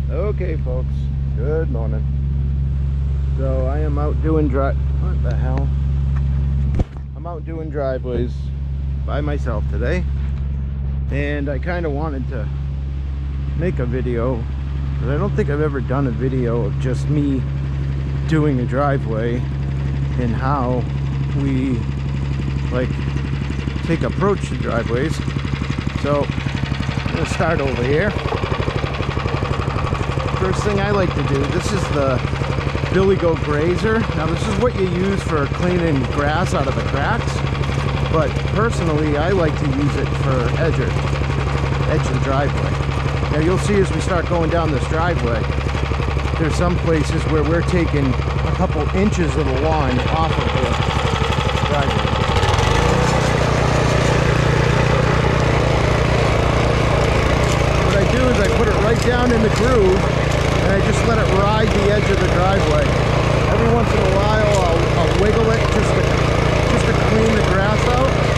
Okay, folks, good morning. So I am out doing what the hell? I'm out doing driveways by myself today, and I kind of wanted to make a video, but I don't think I've ever done a video of just me doing a driveway and how we approach the driveways. So I'm gonna start over here. First thing I like to do, this is the Billy Goat grazer. Now this is what you use for cleaning grass out of the cracks, but personally I like to use it for edge of the driveway. Now you'll see as we start going down this driveway, there's some places where we're taking a couple inches of the lawn off of the driveway. What I do is I put it right down in the groove, and I just let it ride the edge of the driveway. Every once in a while I'll wiggle it just to clean the grass out.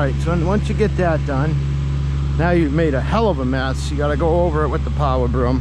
right, so once you get that done, now you've made a hell of a mess. You got to go over it with the power broom.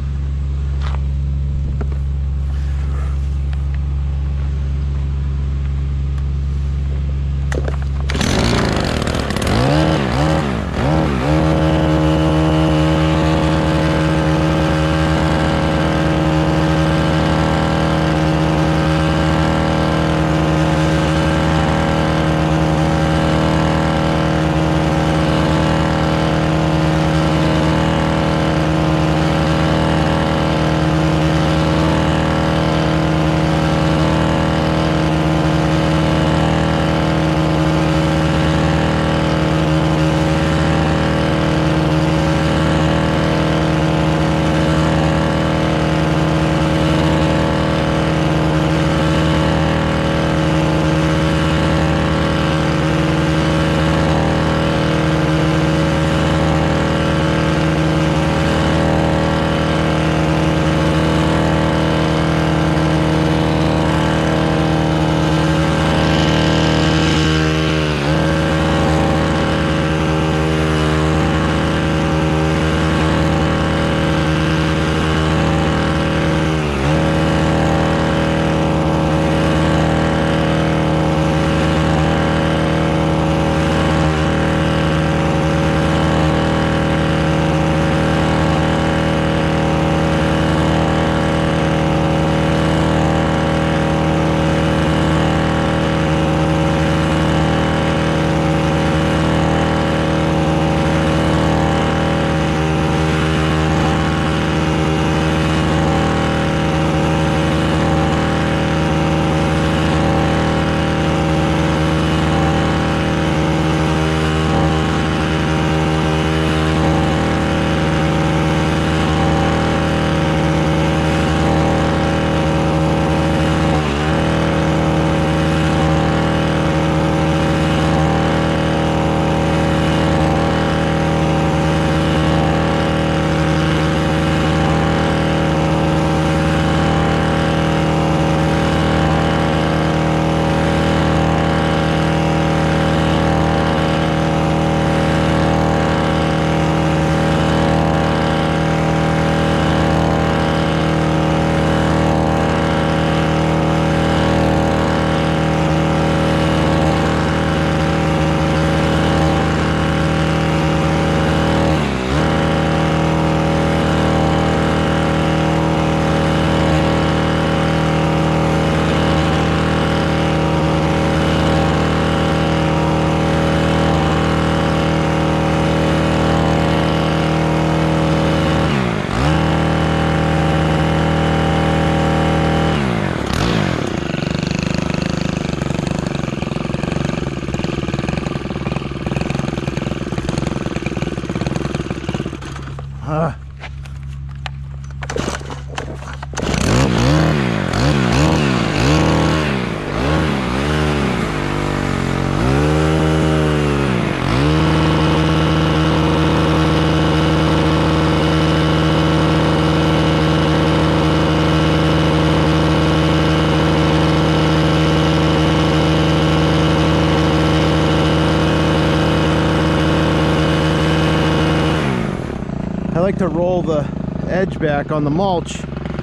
like to roll the edge back on the mulch.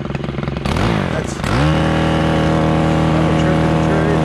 That's another trick of the trade.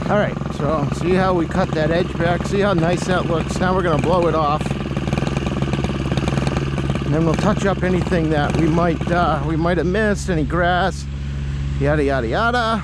All right, so see how we cut that edge back? See how nice that looks? Now we're gonna blow it off. And then we'll touch up anything that we might have missed, any grass, yada, yada, yada.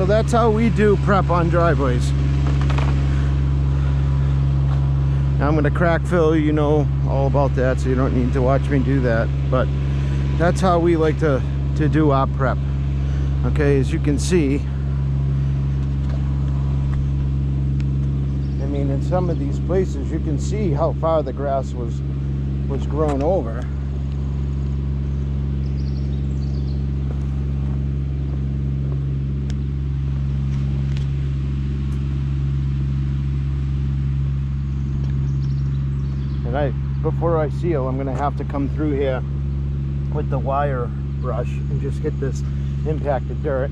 So that's how we do prep on driveways. Now I'm going to crack fill, you know all about that, so you don't need to watch me do that. But that's how we like to do our prep. Okay, as you can see, I mean, in some of these places you can see how far the grass was grown over. And before I seal, I'm gonna have to come through here with the wire brush and just hit this impacted dirt.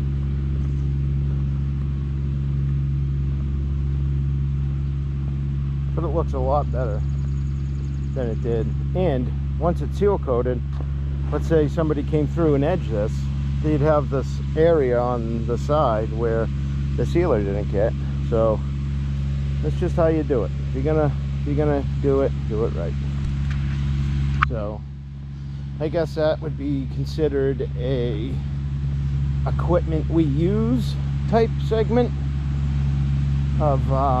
But it looks a lot better than it did. And once it's seal coated, let's say somebody came through and edged this, they'd have this area on the side where the sealer didn't get. So that's just how you do it. If you're gonna do it right. So I guess that would be considered a equipment we use type segment of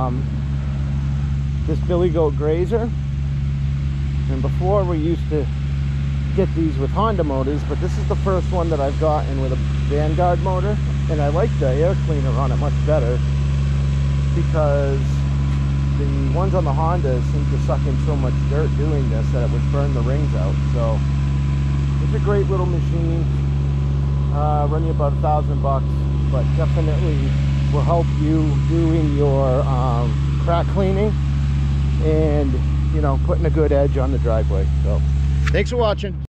this Billy Goat grazer. And before we used to get these with Honda motors, but this is the first one that I've gotten with a Vanguard motor, and I like the air cleaner on it much better because the ones on the Honda seem to suck in so much dirt doing this that it would burn the rings out. So it's a great little machine. Run you about $1,000, but definitely will help you doing your crack cleaning and, you know, putting a good edge on the driveway. So thanks for watching.